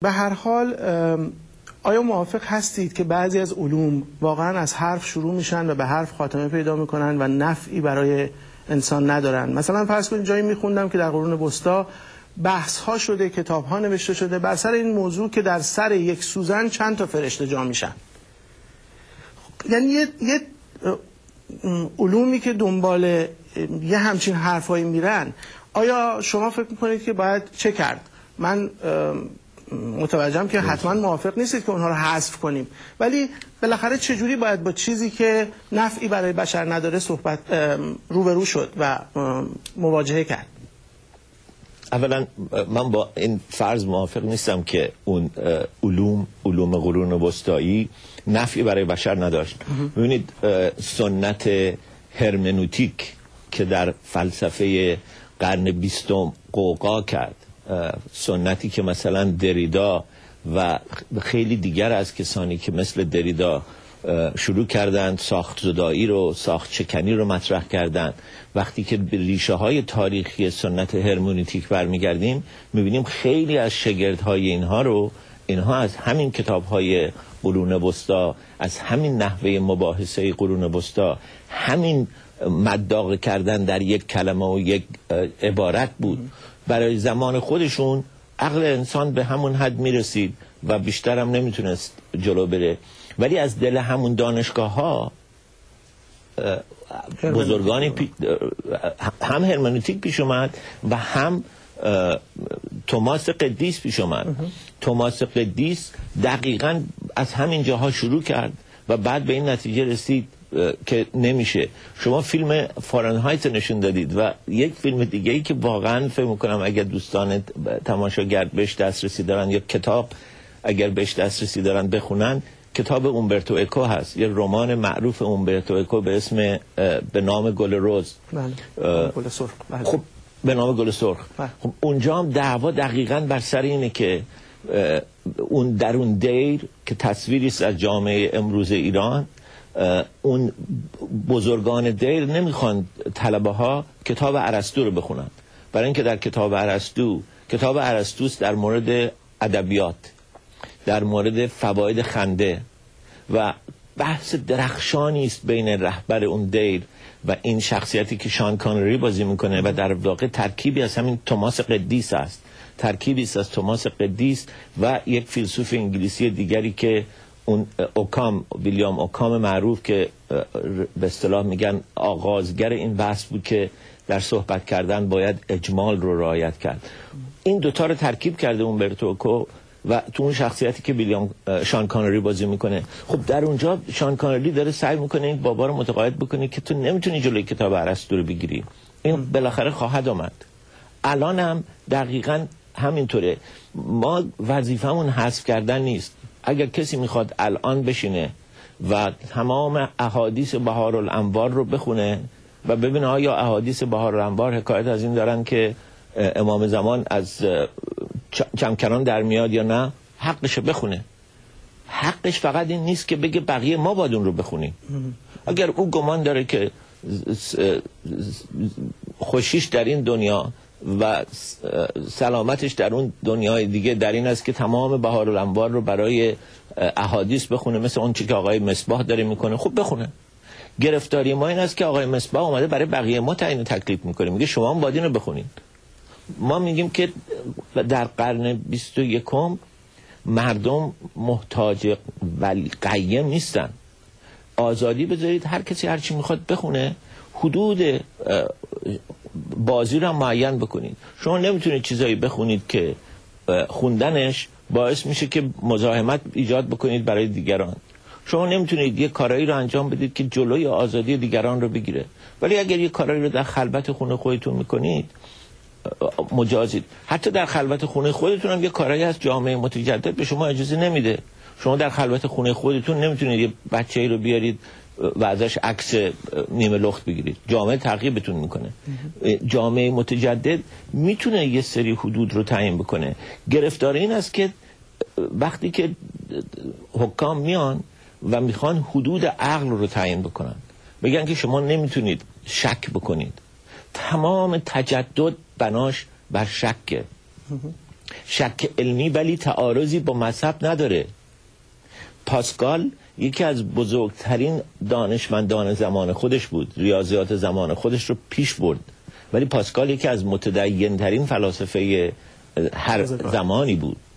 به هر حال آیا موافق هستید که بعضی از علوم واقعا از حرف شروع میشن و به حرف خاتمه پیدا میکنن و نفعی برای انسان ندارن؟ مثلا فرض کنید جایی میخوندم که در قرون وسطا بحث ها شده، کتاب ها نوشته شده بر سر این موضوع که در سر یک سوزن چند تا فرشته جا میشن. یعنی یه علومی که دنبال یه همچین حرفایی میرن، آیا شما فکر میکنید که باید چه کرد؟ من متوجهم که حتما موافق نیستید که اونها رو حذف کنیم، ولی بالاخره چجوری باید با چیزی که نفعی برای بشر نداره صحبت روبرو شد و مواجهه کرد؟ اولا من با این فرض موافق نیستم که اون علوم قرون وسطایی نفعی برای بشر نداشت. ببینید سنت هرمنوتیک که در فلسفه قرن 20 قوقا کرد، سنتی که مثلا دریدا و خیلی دیگر از کسانی که مثل دریدا شروع کردند ساخت زدایی رو، ساخت شکنی رو مطرح کردند. وقتی که به ریشه های تاریخی سنت هرمنوتیک برمیگردیم میبینیم خیلی از شاگردهای اینها از همین کتاب های قرون وسطا، از همین نحوه مباحثه قرون وسطا، همین مداق کردن در یک کلمه و یک عبارت بود. برای زمان خودشون عقل انسان به همون حد میرسید و بیشتر هم نمیتونست جلو بره، ولی از دل همون دانشگاه ها بزرگانی هم هرمنوتیک پیش اومد و هم توماس قدیس پیش اومد. توماس قدیس دقیقاً از همین جاها شروع کرد و بعد به این نتیجه رسید که نمیشه. شما فیلم فارنهایت نشون دادید و یک فیلم دیگه ای که واقعا فکر میکنم اگر دوستان تماشاگر بهش دسترسی دارن یا کتاب اگر بهش دسترسی دارن بخونن، کتاب اومبرتو اکو هست، یه رمان معروف اومبرتو اکو به اسم به نام گل رز. گل سرخ. خب به نام گل سرخ. خب اونجا هم دعوا دقیقاً بر سر اینه که اون در اون دیر که تصویری است از جامعه امروز ایران، اون بزرگان دیر نمیخوان طلبه ها کتاب ارسطو رو بخونن، برای اینکه در کتاب ارسطو در مورد ادبیات، در مورد فواید خنده و بحث درخشانی است بین رهبر اون دیر و این شخصیتی که شان کانری بازی میکنه و در واقع ترکیبی از همین توماس قدیس است، ترکیبی است از توماس قدیس و یک فیلسوف انگلیسی دیگری که اون ویلیام اوکام معروف که به اصطلاح میگن آغازگر این بحث بود که در صحبت کردن باید اجمال رو رعایت کرد. این دوتا رو ترکیب کرده اومبرتو اکو و تو اون شخصیتی که شان کانری بازی میکنه. خب در اونجا شان کانری داره سعی میکنه این بابا رو متقاعد بکنه که تو نمیتونی جلوی کتاب ارسطو رو بگیری، این بالاخره خواهد آمد. الان هم دقیقاً همینطوره. ما وظیفمون حذف کردن نیست. اگر کسی میخواد الان بشینه و تمام احادیث بهارالانوار رو بخونه و ببینه آیا احادیث بهارالانوار حکایت از این دارن که امام زمان از چمکنان در میاد یا نه، حقش بخونه. حقش فقط این نیست که بگه بقیه ما باید اون رو بخونیم. اگر او گمان داره که خوشیش در این دنیا و سلامتش در اون دنیای دیگه در این است که تمام بهارالانوار رو برای احادیث بخونه مثل اون چیزی که آقای مصباح داره میکنه، خب بخونه. گرفتاری ما این است که آقای مصباح اومده برای بقیه ما تعیین تکلیف میکنه، میگه شما هم باید اینو بخونید. ما میگیم که در قرن 21 مردم محتاج ولی قیم نیستن. آزادی بذارید، هر کسی هر چی میخواد بخونه، حدود بازی رو معین بکنید. شما نمیتونید چیزایی بخونید که خوندنش باعث میشه که مزاحمت ایجاد بکنید برای دیگران. شما نمیتونید یه کارایی رو انجام بدید که جلوی آزادی دیگران رو بگیره، ولی اگر یه کارایی رو در خلوت خونه خودتون میکنید مجازید. حتی در خلوت خونه خودتون هم یه کارایی از جامعه متجدد به شما اجازه نمیده. شما در خلوت خونه خودتون نمیتونید یه بچه‌ای رو بیارید و ازش عکس نیمه لخت بگیرید، جامعه تعقیبتون میکنه. جامعه متجدد میتونه یه سری حدود رو تعیین بکنه. گرفتار این است که وقتی که حکام میان و میخوان حدود عقل رو تعیین بکنن، بگن که شما نمیتونید شک بکنید. تمام تجدد بناش بر شکه. شک علمی ولی تعارضی با مذهب نداره. پاسکال یکی از بزرگترین دانشمندان زمان خودش بود، ریاضیات زمان خودش رو پیش برد، ولی پاسکال یکی از متدین‌ترین فلاسفه هر زمانی بود.